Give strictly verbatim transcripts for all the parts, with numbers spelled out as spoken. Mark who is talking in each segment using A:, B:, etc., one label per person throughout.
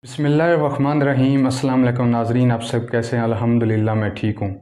A: बिस्मिल्लाहिर्रहमानिर्रहीम। अस्सलाम वालेकुम नाज़रीन, आप सब कैसे हैं? अल्हम्दुलिल्लाह मैं ठीक हूँ।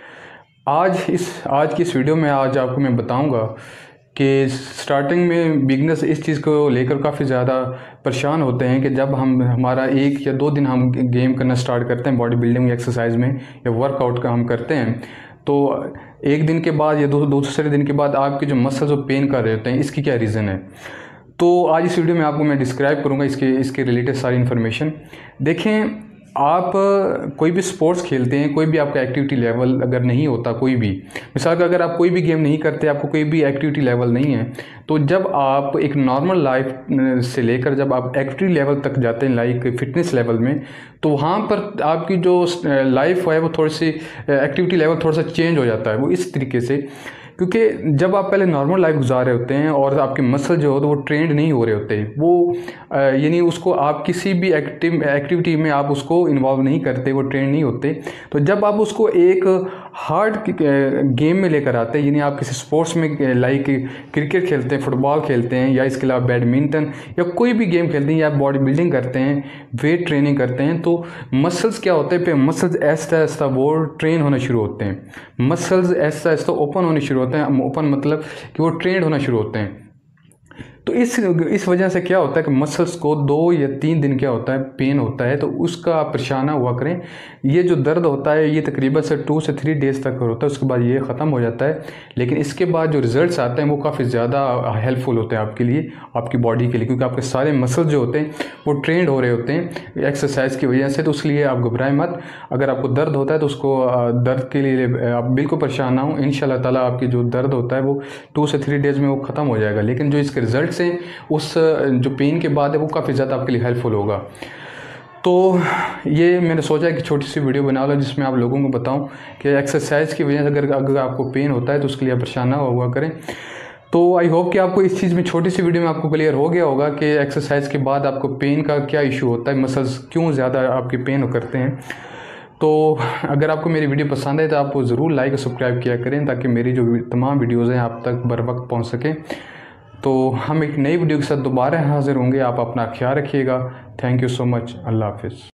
A: आज इस आज की इस वीडियो में आज आपको मैं बताऊँगा कि स्टार्टिंग में बिगनर्स इस चीज़ को लेकर काफ़ी ज़्यादा परेशान होते हैं कि जब हम हमारा एक या दो दिन हम गेम करना स्टार्ट करते हैं, बॉडी बिल्डिंग एक्सरसाइज में या वर्कआउट का हम करते हैं, तो एक दिन के बाद या दो दूसरे दिन के बाद आपके जो मसल्स वो पेन कर रहे होते हैं, इसकी क्या रीज़न है। तो आज इस वीडियो में आपको मैं डिस्क्राइब करूंगा इसके इसके रिलेटेड सारी इन्फॉर्मेशन। देखें, आप कोई भी स्पोर्ट्स खेलते हैं, कोई भी आपका एक्टिविटी लेवल अगर नहीं होता, कोई भी मिसाल का अगर आप कोई भी गेम नहीं करते, आपको कोई भी एक्टिविटी लेवल नहीं है, तो जब आप एक नॉर्मल लाइफ से लेकर जब आप एक्टिविटी लेवल तक जाते हैं, लाइक फिटनेस लेवल में, तो वहाँ पर आपकी जो लाइफ है वो थोड़ी सी एक्टिविटी लेवल थोड़ा सा चेंज हो जाता है। वो इस तरीके से, क्योंकि जब आप पहले नॉर्मल लाइफ गुजार रहे होते हैं और आपके मसल जो हो तो वो ट्रेंड नहीं हो रहे होते, वो यानी उसको आप किसी भी एक्टिव एक्टिविटी में आप उसको इन्वॉल्व नहीं करते, वो ट्रेंड नहीं होते। तो जब आप उसको एक हार्ड गेम में लेकर आते हैं, यानी आप किसी स्पोर्ट्स में लाइक क्रिकेट खेलते हैं, फुटबॉल खेलते हैं, या इसके अलावा बैडमिंटन या कोई भी गेम खेलते हैं, या बॉडी बिल्डिंग करते हैं, वेट ट्रेनिंग करते हैं, तो मसल्स क्या होते हैं पे मसल्स ऐसा ऐसा वो ट्रेन होना शुरू होते हैं। मसल्स ऐसा ऐसा ओपन होने शुरू होते हैं। ओपन मतलब कि वो ट्रेंड होना शुरू होते हैं। तो इस इस वजह से क्या होता है कि मसल्स को दो या तीन दिन क्या होता है पेन होता है, तो उसका आप परेशान ना हुआ करें। ये जो दर्द होता है ये तकरीबन से टू से थ्री डेज़ तक होता है, उसके बाद ये ख़त्म हो जाता है। लेकिन इसके बाद जो रिज़ल्ट्स आते हैं वो काफ़ी ज़्यादा हेल्पफुल होते हैं आपके लिए, आपकी बॉडी के लिए, क्योंकि आपके सारे मसल्स जो होते हैं वो ट्रेंड हो रहे होते हैं एक्सरसाइज की वजह से। तो इसलिए आप घबराएं मत। अगर आपको दर्द होता है तो उसको दर्द के लिए आप बिल्कुल परेशान ना हो। इंशाल्लाह ताला आपकी जो दर्द होता है वो टू से थ्री डेज़ में वो ख़त्म हो जाएगा। लेकिन जो इसके रिज़ल्ट से उस जो पेन के बाद है वो काफ़ी ज़्यादा आपके लिए हेल्पफुल होगा। तो ये मैंने सोचा कि छोटी सी वीडियो बना लो जिसमें आप लोगों को बताऊं कि एक्सरसाइज की वजह से अगर अगर आपको पेन होता है तो उसके लिए आप परेशान ना हुआ करें। तो आई होप कि आपको इस चीज़ में छोटी सी वीडियो में आपको क्लियर हो गया होगा कि एक्सरसाइज के बाद आपको पेन का क्या इशू होता है, मसल्स क्यों ज़्यादा आपके पेन करते हैं। तो अगर आपको मेरी वीडियो पसंद है तो आप ज़रूर लाइक और सब्सक्राइब किया करें ताकि मेरी जो तमाम वीडियोज़ हैं आप तक बर वक्त पहुँच सकें। तो हम एक नई वीडियो के साथ दोबारा हाजिर होंगे। आप अपना ख्याल रखिएगा। Thank you so much. अल्लाह हाफिज़।